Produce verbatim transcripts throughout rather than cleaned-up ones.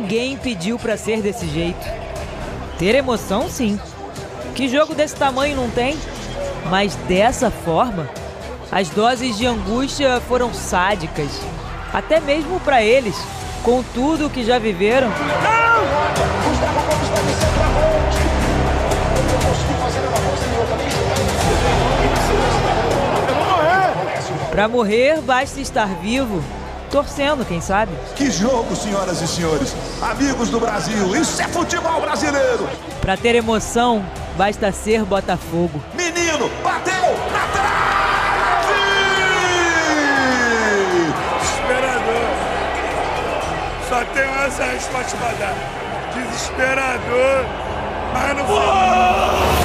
ninguém pediu pra ser desse jeito. Ter emoção, sim. Que jogo desse tamanho não tem? Mas dessa forma, as doses de angústia foram sádicas. Até mesmo pra eles, com tudo que já viveram. Pra morrer, basta estar vivo. Torcendo, quem sabe? Que jogo, senhoras e senhores, amigos do Brasil, isso é futebol brasileiro! Pra ter emoção, basta ser Botafogo. Menino, bateu na trave! Desesperador. Só tenho essa resposta pra dar. Desesperador, mas não foi.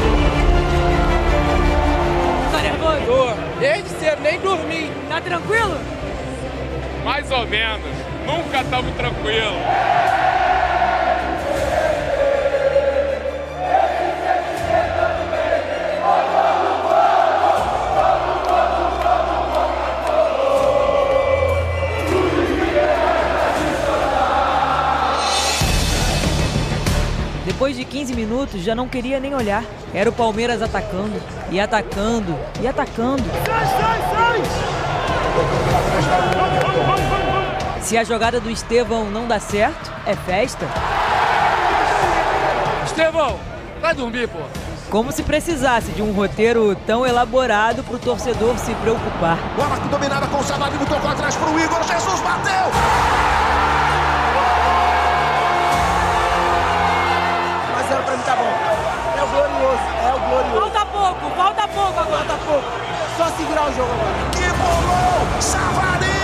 Tá nervoso? Tô. Desde cedo, nem dormi. Tá tranquilo? Mais ou menos. Nunca estamos tranquilos. Depois de quinze minutos, já não queria nem olhar. Era o Palmeiras atacando, e atacando, e atacando. Sai, sai, sai! Se a jogada do Estevão não dá certo, é festa. Estevão, vai dormir, pô. Como se precisasse de um roteiro tão elaborado pro torcedor se preocupar. Bola dominada com o Savarino, tocou atrás pro Igor, Jesus bateu! mas zero pra mim tá bom. É o glorioso, é o glorioso. Falta pouco, falta pouco agora. Falta pouco. Só segurar o jogo agora. Que bolou! Savarino!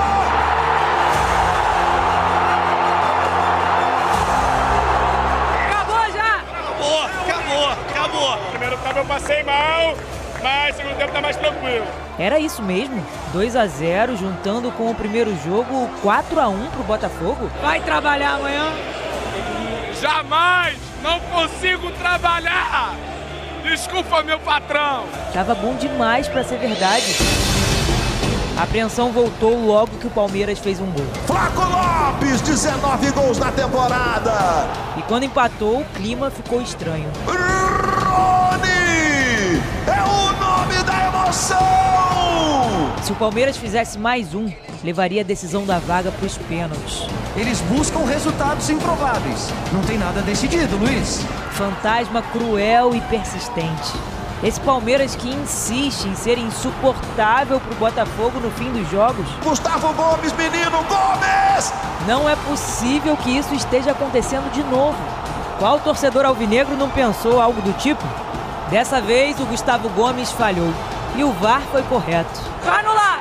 Acabou já! Acabou, acabou, acabou. Primeiro tempo eu passei mal, mas segundo tempo tá mais tranquilo. Era isso mesmo? dois a zero, juntando com o primeiro jogo, quatro a um pro Botafogo? Vai trabalhar amanhã? Jamais! Não consigo trabalhar! Desculpa, meu patrão! Tava bom demais pra ser verdade. A apreensão voltou logo que o Palmeiras fez um gol. Flaco Lopes, dezenove gols na temporada. E quando empatou, o clima ficou estranho. Rony! É o nome da emoção! Se o Palmeiras fizesse mais um, levaria a decisão da vaga pros pênaltis. Eles buscam resultados improváveis. Não tem nada decidido, Luiz. Fantasma cruel e persistente. Esse Palmeiras que insiste em ser insuportável pro Botafogo no fim dos jogos. Gustavo Gomes, menino Gomes! Não é possível que isso esteja acontecendo de novo. Qual torcedor alvinegro não pensou algo do tipo? Dessa vez o Gustavo Gomes falhou e o V A R foi correto. Vai anular!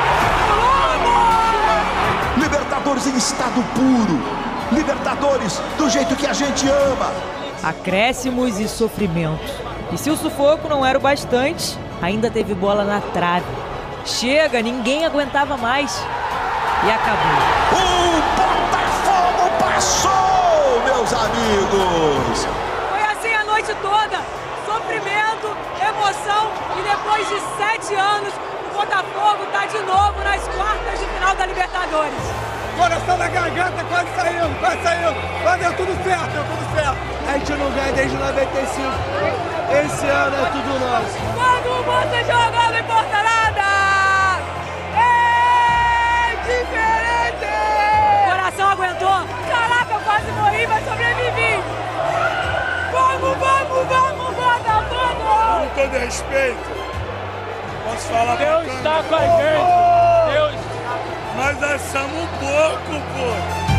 Libertadores em estado puro. Libertadores do jeito que a gente ama. Acréscimos e sofrimento. E se o sufoco não era o bastante, ainda teve bola na trave. Chega, ninguém aguentava mais. E acabou. O Botafogo passou, meus amigos. Foi assim a noite toda. Sofrimento, emoção e depois de sete anos, o Botafogo tá de novo nas quartas de final da Libertadores. Coração na garganta, quase saindo, quase saindo. Mas deu tudo certo, deu tudo certo. A gente não ganha desde noventa e cinco. Esse ano é tudo nosso. Quando você jogava em Portalada, é diferente! O coração aguentou. Caraca, eu quase morri, mas sobrevivi. Vamos, vamos, vamos, Botafogo! Com todo respeito, posso falar Deus pra está com a câmera? gente! Deus! Nós achamos um pouco, pô!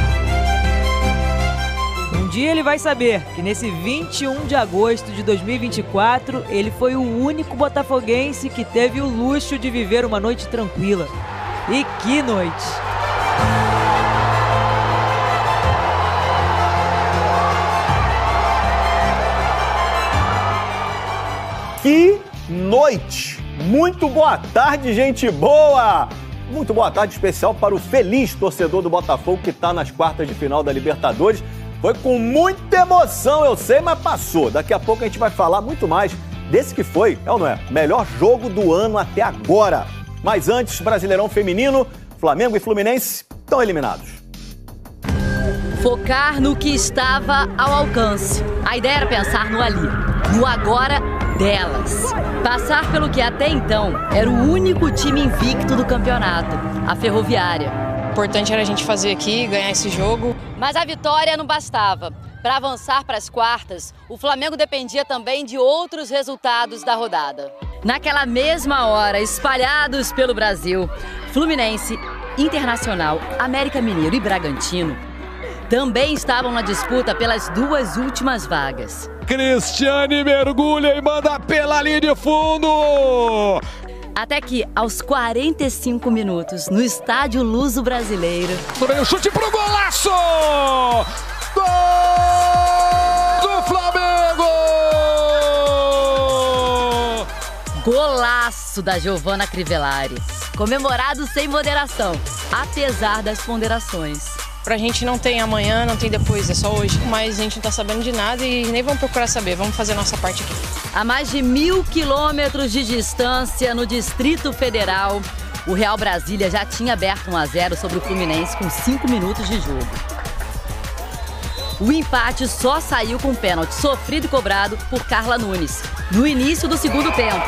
Um dia ele vai saber que nesse vinte e um de agosto de dois mil e vinte e quatro, ele foi o único botafoguense que teve o luxo de viver uma noite tranquila. E que noite! Que noite! Muito boa tarde, gente boa! Muito boa tarde especial para o feliz torcedor do Botafogo que está nas quartas de final da Libertadores. Foi com muita emoção, eu sei, mas passou. Daqui a pouco a gente vai falar muito mais desse que foi, é ou não é? Melhor jogo do ano até agora. Mas antes, Brasileirão Feminino, Flamengo e Fluminense estão eliminados. Focar no que estava ao alcance. A ideia era pensar no ali, no agora delas. Passar pelo que até então era o único time invicto do campeonato, a Ferroviária. O importante era a gente fazer aqui, ganhar esse jogo. Mas a vitória não bastava. Para avançar para as quartas, o Flamengo dependia também de outros resultados da rodada. Naquela mesma hora, espalhados pelo Brasil, Fluminense, Internacional, América Mineiro e Bragantino também estavam na disputa pelas duas últimas vagas. Cristiane mergulha e manda pela linha de fundo! Até que, aos quarenta e cinco minutos, no estádio Luso Brasileiro... O chute pro golaço! Gol do Flamengo! Golaço da Giovanna Crivellari. Comemorado sem moderação, apesar das ponderações. Pra gente não tem amanhã, não tem depois, é só hoje. Mas a gente não tá sabendo de nada e nem vamos procurar saber, vamos fazer a nossa parte aqui. A mais de mil quilômetros de distância no Distrito Federal, o Real Brasília já tinha aberto um a zero sobre o Fluminense com cinco minutos de jogo. O empate só saiu com um pênalti sofrido e cobrado por Carla Nunes, no início do segundo tempo.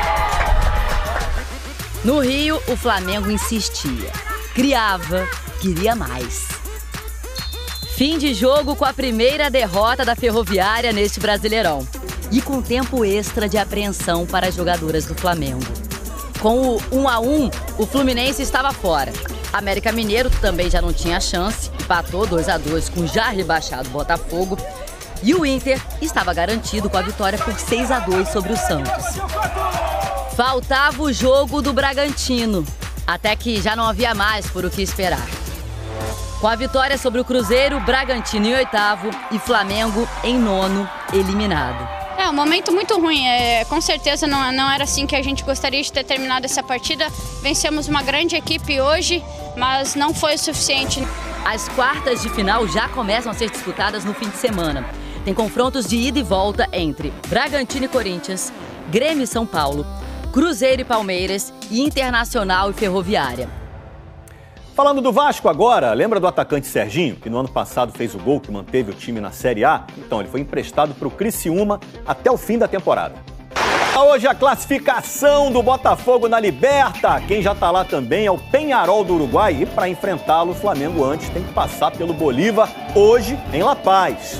No Rio, o Flamengo insistia, criava, queria mais. Fim de jogo com a primeira derrota da Ferroviária neste Brasileirão. E com tempo extra de apreensão para as jogadoras do Flamengo. Com o um a um, o Fluminense estava fora. América Mineiro também já não tinha chance, empatou dois a dois com o já rebaixado Botafogo. E o Inter estava garantido com a vitória por seis a dois sobre o Santos. Faltava o jogo do Bragantino, até que já não havia mais por o que esperar. Com a vitória sobre o Cruzeiro, Bragantino em oitavo e Flamengo em nono, eliminado. É um momento muito ruim, é, com certeza não, não era assim que a gente gostaria de ter terminado essa partida. Vencemos uma grande equipe hoje, mas não foi o suficiente. As quartas de final já começam a ser disputadas no fim de semana. Tem confrontos de ida e volta entre Bragantino e Corinthians, Grêmio e São Paulo, Cruzeiro e Palmeiras e Internacional e Ferroviária. Falando do Vasco agora, lembra do atacante Serginho, que no ano passado fez o gol que manteve o time na Série A? Então, ele foi emprestado para o Criciúma até o fim da temporada. Hoje a classificação do Botafogo na Liberta. Quem já está lá também é o Peñarol do Uruguai. E para enfrentá-lo, o Flamengo antes tem que passar pelo Bolívar, hoje em La Paz.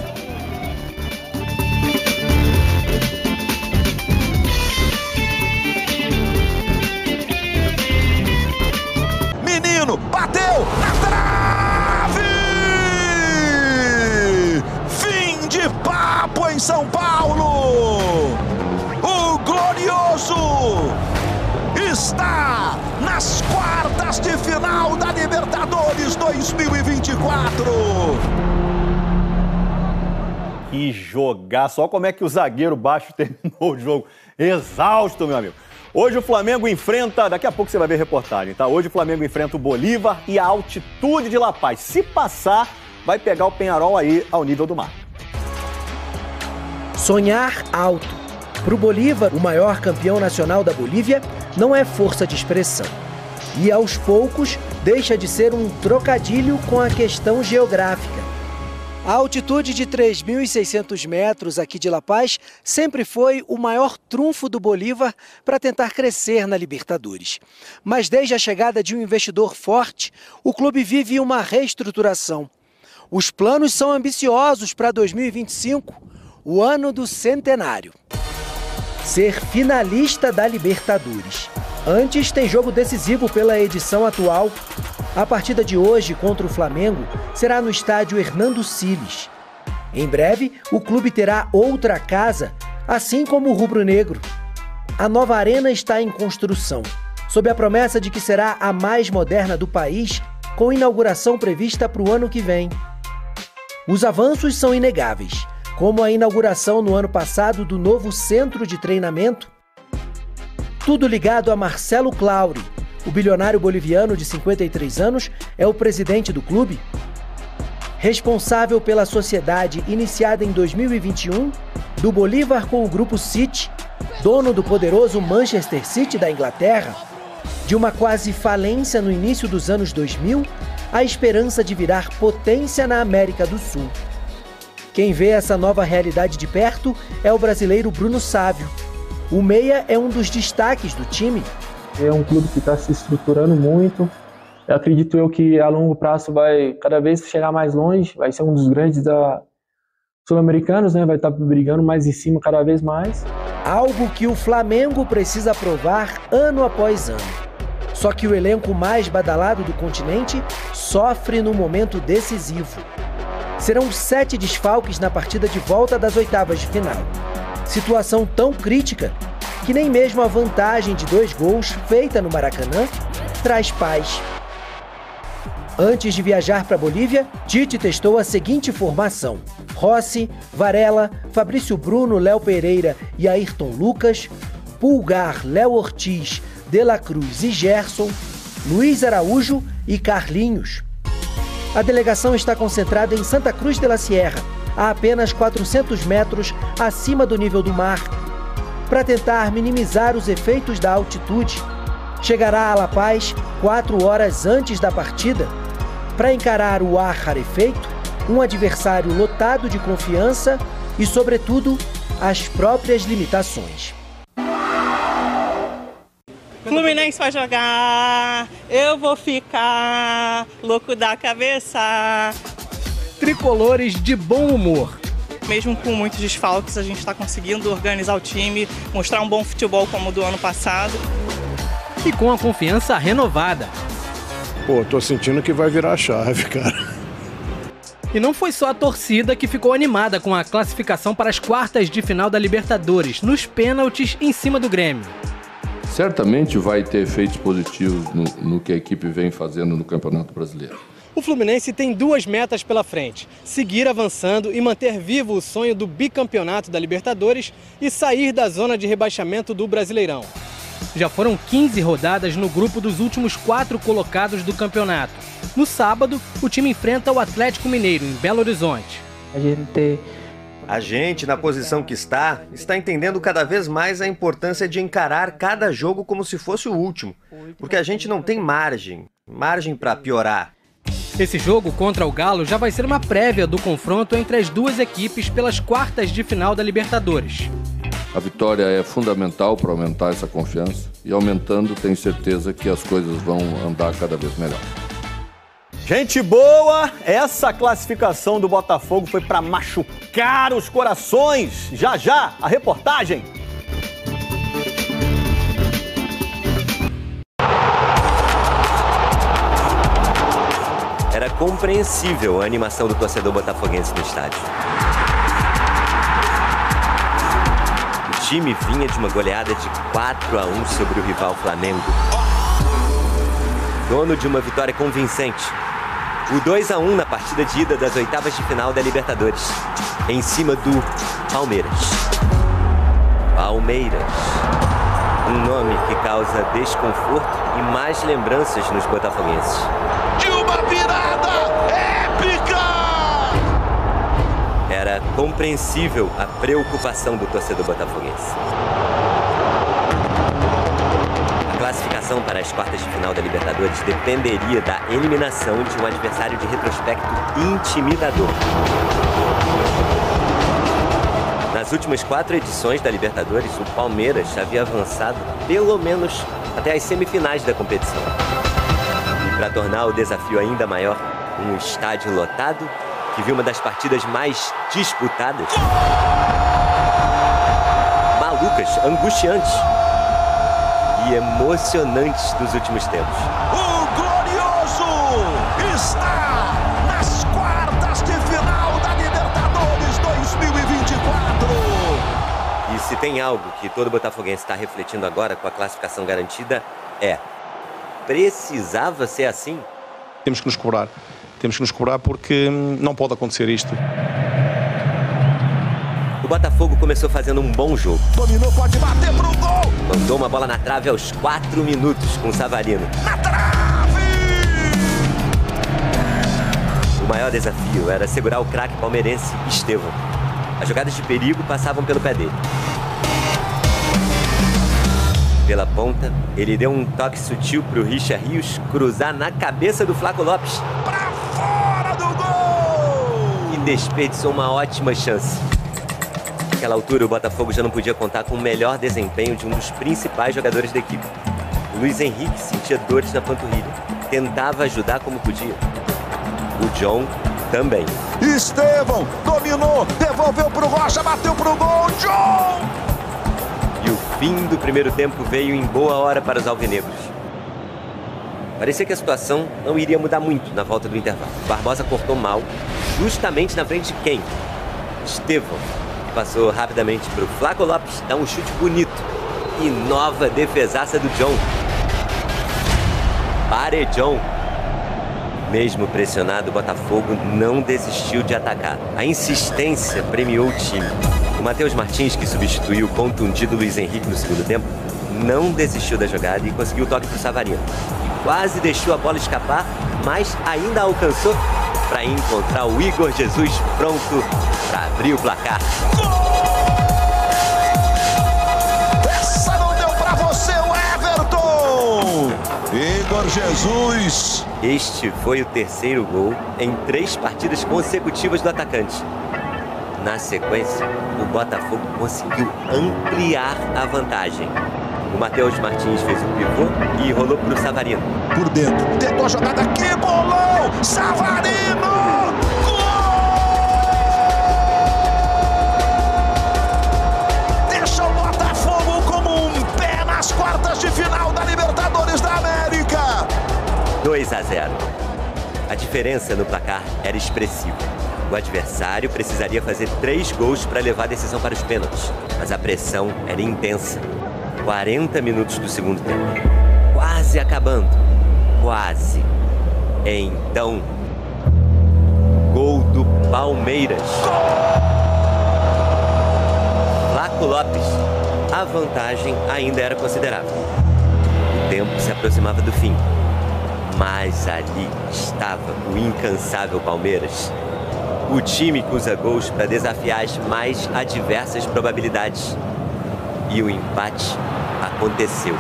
Bateu na trave! Fim de papo em São Paulo! O glorioso está nas quartas de final da Libertadores dois mil e vinte e quatro. Que jogar! Só como é que o zagueiro baixo terminou o jogo. Exausto, meu amigo. Hoje o Flamengo enfrenta, daqui a pouco você vai ver reportagem, tá? Hoje o Flamengo enfrenta o Bolívar e a altitude de La Paz. Se passar, vai pegar o Peñarol aí ao nível do mar. Sonhar alto. Para o Bolívar, o maior campeão nacional da Bolívia, não é força de expressão. E aos poucos, deixa de ser um trocadilho com a questão geográfica. A altitude de três mil e seiscentos metros aqui de La Paz sempre foi o maior trunfo do Bolívar para tentar crescer na Libertadores. Mas desde a chegada de um investidor forte, o clube vive uma reestruturação. Os planos são ambiciosos para dois mil e vinte e cinco, o ano do centenário. Ser finalista da Libertadores. Antes tem jogo decisivo pela edição atual. A partida de hoje contra o Flamengo será no estádio Hernando Siles. Em breve, o clube terá outra casa, assim como o rubro-negro. A nova arena está em construção, sob a promessa de que será a mais moderna do país, com inauguração prevista para o ano que vem. Os avanços são inegáveis, como a inauguração no ano passado do novo centro de treinamento. Tudo ligado a Marcelo Claure. O bilionário boliviano de cinquenta e três anos é o presidente do clube. Responsável pela sociedade iniciada em dois mil e vinte e um, do Bolívar com o Grupo City, dono do poderoso Manchester City da Inglaterra, de uma quase falência no início dos anos dois mil, a esperança de virar potência na América do Sul. Quem vê essa nova realidade de perto é o brasileiro Bruno Sávio. O meia é um dos destaques do time. É um clube que está se estruturando muito. Eu acredito eu que a longo prazo vai cada vez chegar mais longe, vai ser um dos grandes da sul-americanos, né? Vai estar brigando mais em cima cada vez mais. Algo que o Flamengo precisa provar ano após ano. Só que o elenco mais badalado do continente sofre no momento decisivo. Serão sete desfalques na partida de volta das oitavas de final. Situação tão crítica que nem mesmo a vantagem de dois gols feita no Maracanã traz paz. Antes de viajar para a Bolívia, Tite testou a seguinte formação: Rossi, Varela, Fabrício Bruno, Léo Pereira e Ayrton Lucas, Pulgar, Léo Ortiz, De La Cruz e Gerson, Luiz Araújo e Carlinhos. A delegação está concentrada em Santa Cruz de la Sierra, a apenas quatrocentos metros acima do nível do mar, para tentar minimizar os efeitos da altitude. Chegará a La Paz quatro horas antes da partida, para encarar o ar rarefeito, um adversário lotado de confiança e, sobretudo, as próprias limitações. Fluminense vai jogar, eu vou ficar louco da cabeça. Tricolores de bom humor. Mesmo com muitos desfalques, a gente está conseguindo organizar o time, mostrar um bom futebol como o do ano passado. E com a confiança renovada. Pô, tô sentindo que vai virar a chave, cara. E não foi só a torcida que ficou animada com a classificação para as quartas de final da Libertadores, nos pênaltis em cima do Grêmio. Certamente vai ter efeitos positivos no, no que a equipe vem fazendo no Campeonato Brasileiro. O Fluminense tem duas metas pela frente: seguir avançando e manter vivo o sonho do bicampeonato da Libertadores e sair da zona de rebaixamento do Brasileirão. Já foram quinze rodadas no grupo dos últimos quatro colocados do campeonato. No sábado, o time enfrenta o Atlético Mineiro, em Belo Horizonte. A gente... A gente, na posição que está, está entendendo cada vez mais a importância de encarar cada jogo como se fosse o último, porque a gente não tem margem, margem para piorar. Esse jogo contra o Galo já vai ser uma prévia do confronto entre as duas equipes pelas quartas de final da Libertadores. A vitória é fundamental para aumentar essa confiança e, aumentando, tenho certeza que as coisas vão andar cada vez melhor. Gente boa, essa classificação do Botafogo foi para machucar os corações. Já já, a reportagem. Era compreensível a animação do torcedor botafoguense no estádio. O time vinha de uma goleada de quatro a um sobre o rival Flamengo. Dono de uma vitória convincente. O dois a um na partida de ida das oitavas de final da Libertadores, em cima do Palmeiras. Palmeiras. Um nome que causa desconforto e mais lembranças nos botafoguenses. De uma virada épica! Era compreensível a preocupação do torcedor botafoguense. A classificação para as quartas de final da Libertadores dependeria da eliminação de um adversário de retrospecto intimidador. Nas últimas quatro edições da Libertadores, o Palmeiras havia avançado pelo menos até as semifinais da competição. E para tornar o desafio ainda maior, um estádio lotado que viu uma das partidas mais disputadas, malucas, angustiantes e emocionantes dos últimos tempos. O Glorioso está nas quartas de final da Libertadores dois mil e vinte e quatro. E se tem algo que todo botafoguense está refletindo agora com a classificação garantida, é: precisava ser assim? Temos que nos cobrar. Temos que nos cobrar porque não pode acontecer isto. O Botafogo começou fazendo um bom jogo. Dominou, pode bater pro gol! Mandou uma bola na trave aos quatro minutos com o Savarino. Na trave! O maior desafio era segurar o craque palmeirense Estevão. As jogadas de perigo passavam pelo pé dele. Pela ponta, ele deu um toque sutil para o Richard Rios cruzar na cabeça do Flaco Lopes. Pra fora do gol! E desperdiçou uma ótima chance. Naquela altura, o Botafogo já não podia contar com o melhor desempenho de um dos principais jogadores da equipe. O Luiz Henrique sentia dores na panturrilha. Tentava ajudar como podia. O John também. Estevão dominou, devolveu pro Rocha, bateu pro gol. John! E o fim do primeiro tempo veio em boa hora para os alvinegros. Parecia que a situação não iria mudar muito na volta do intervalo. Barbosa cortou mal, justamente na frente de quem? Estevão. Passou rapidamente para o Flaco Lopes, dá um chute bonito. E nova defesaça do John. Paredão. Mesmo pressionado, o Botafogo não desistiu de atacar. A insistência premiou o time. O Matheus Martins, que substituiu o contundido Luiz Henrique no segundo tempo, não desistiu da jogada e conseguiu o toque para o Savarino. Quase deixou a bola escapar, mas ainda alcançou para encontrar o Igor Jesus pronto para abrir o placar. Essa não deu para você, o Everton! Igor Jesus. Este foi o terceiro gol em três partidas consecutivas do atacante. Na sequência, o Botafogo conseguiu ampliar a vantagem. O Matheus Martins fez o pivô e rolou para o Savarino. Por dentro, tentou a jogada aqui, bolão! Savarino! Nas quartas de final da Libertadores da América. dois a zero. A diferença no placar era expressiva. O adversário precisaria fazer três gols para levar a decisão para os pênaltis. Mas a pressão era intensa. quarenta minutos do segundo tempo. Quase acabando. Quase. Então, gol do Palmeiras. Flaco Lopes. A vantagem ainda era considerável. O tempo se aproximava do fim. Mas ali estava o incansável Palmeiras. O time que usa gols para desafiar as mais adversas probabilidades. E o empate aconteceu.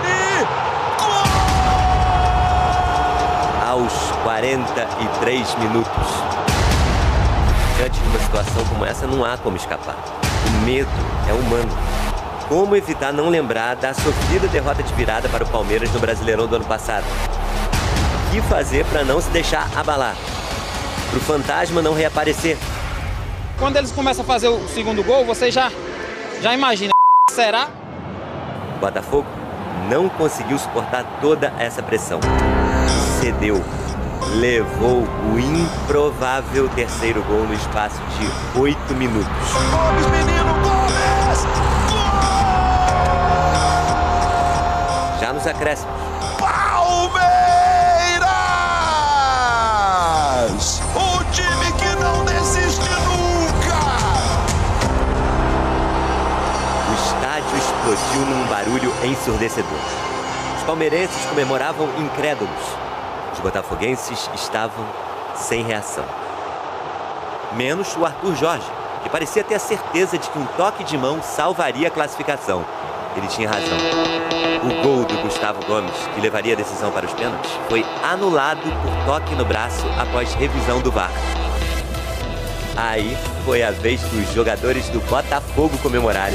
Aos quarenta e três minutos. Diante de uma situação como essa, não há como escapar. O medo é humano. Como evitar não lembrar da sofrida derrota de virada para o Palmeiras no Brasileirão do ano passado? O que fazer para não se deixar abalar? Para o fantasma não reaparecer? Quando eles começam a fazer o segundo gol, você já, já imagina, será? O Botafogo não conseguiu suportar toda essa pressão. Cedeu. Levou o improvável terceiro gol no espaço de oito minutos. Gomes, menino, Gomes! Já nos acréscimos. Palmeiras! O time que não desiste nunca! O estádio explodiu num barulho ensurdecedor. Os palmeirenses comemoravam incrédulos. Os botafoguenses estavam sem reação. Menos o Arthur Jorge, que parecia ter a certeza de que um toque de mão salvaria a classificação. Ele tinha razão. O gol do Gustavo Gomes, que levaria a decisão para os pênaltis, foi anulado por toque no braço após revisão do V A R. Aí foi a vez dos jogadores do Botafogo comemorarem.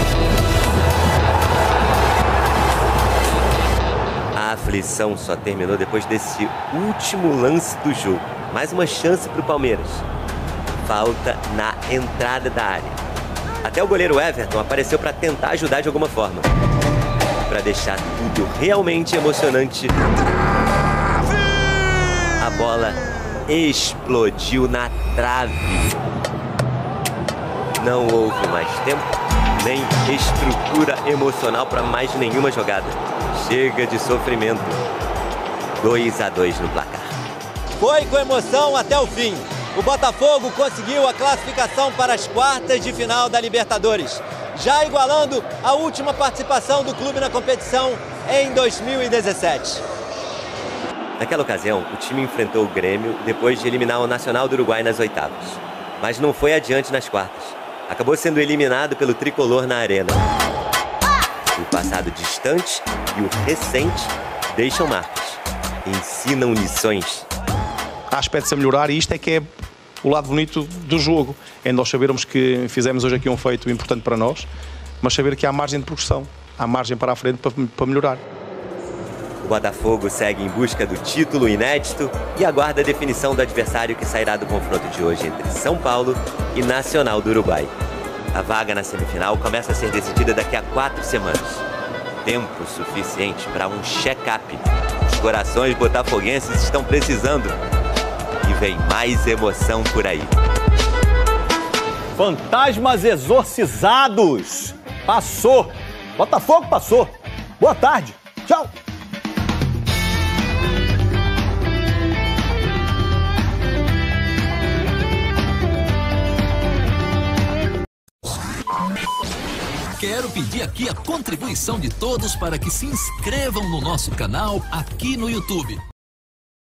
A aflição só terminou depois desse último lance do jogo. Mais uma chance para o Palmeiras. Falta na entrada da área. Até o goleiro Everton apareceu para tentar ajudar de alguma forma. Para deixar tudo realmente emocionante, a bola explodiu na trave. Não houve mais tempo, nem estrutura emocional para mais nenhuma jogada. Chega de sofrimento. dois a dois no placar. Foi com emoção até o fim. O Botafogo conseguiu a classificação para as quartas de final da Libertadores, já igualando a última participação do clube na competição em dois mil e dezessete. Naquela ocasião, o time enfrentou o Grêmio depois de eliminar o Nacional do Uruguai nas oitavas. Mas não foi adiante nas quartas. Acabou sendo eliminado pelo Tricolor na Arena. O passado distante e o recente deixam marcas, ensinam lições. Há aspectos a melhorar e isto é que é o lado bonito do jogo. É nós sabermos que fizemos hoje aqui um feito importante para nós, mas saber que há margem de progressão, há margem para a frente para, para melhorar. O Botafogo segue em busca do título inédito e aguarda a definição do adversário que sairá do confronto de hoje entre São Paulo e Nacional do Uruguai. A vaga na semifinal começa a ser decidida daqui a quatro semanas. Tempo suficiente para um check-up. Os corações botafoguenses estão precisando. E vem mais emoção por aí. Fantasmas exorcizados. Passou. Botafogo passou. Boa tarde. Tchau. Quero pedir aqui a contribuição de todos para que se inscrevam no nosso canal aqui no YouTube.